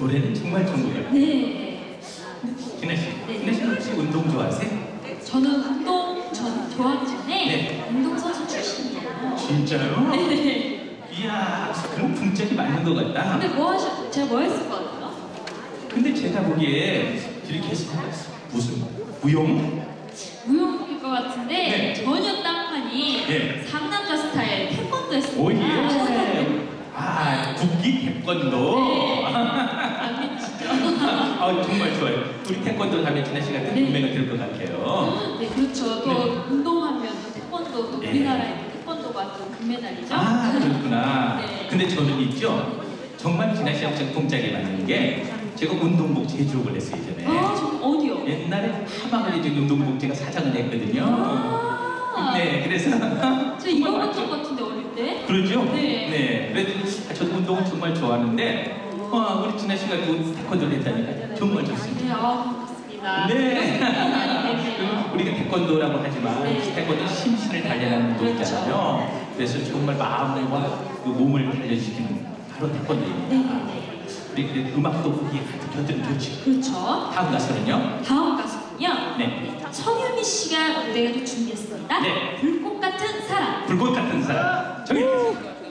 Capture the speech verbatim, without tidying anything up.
노래는 정말 전문이에요. 네. 진아 씨, 네. 진아 씨는 혹시 운동 좋아하세요? 저는 운동 전 좋아하기 전에 네. 운동선수 출신이에요. 진짜요? 네. 이야, 그럼 분짝이 맞는 것 같다. 근데 뭐 하셨, 제가 뭐 했을 것 같아요? 근데 제가 보기에 이렇게 해서 무슨 무용? 무용일 것 같은데 네. 전혀 땅판이 네. 상남자 스타일 태권도 했습니다. 오, 예. 아, 국기 태권도. 네. 안 믿으시죠? 아, 정말 좋아요. 우리 태권도 하면 진아 씨 같은 네. 운명이 들 것 같아요. 네, 그렇죠. 또 네. 운동하면 또 태권도, 또 네. 우리나라의 태권도가 또 금메달이죠. 아, 그렇구나. 네. 근데 저는 있죠. 정말 진아 씨하고 좀 동작이 맞는 게 제가 운동복 제조업을 했어요, 예전에. 아, 저 어디요? 옛날에 하방을 이제 운동복 제가 사장을 했거든요. 아, 네, 그래서 저 이거 봤던 것 같은데 어릴 때? 그러죠? 네. 네. 그래도 저도 운동을 정말 좋아하는데 와, 우리 진아 씨가 또 태권도를 했다니까 정말 좋습니다. 네, 아, 반갑습니다. 네. 많이 되네요. 그리고 우리가 태권도라고 하지만 네. 태권도 심신을 단련하는 운동이잖아요. 그래서 정말 마음과 그 몸을 단련시키는 바로 태권도입니다. 네, 네. 우리 그 음악도 거기에 가득 곁들이면 좋죠. 그렇죠. 다음 가수는요? 다음 가수는요. 네. 성유미 씨가 무대를 준비했습니다. 네. 불꽃 같은 사랑. 불꽃 같은 사람. 저기 계세요.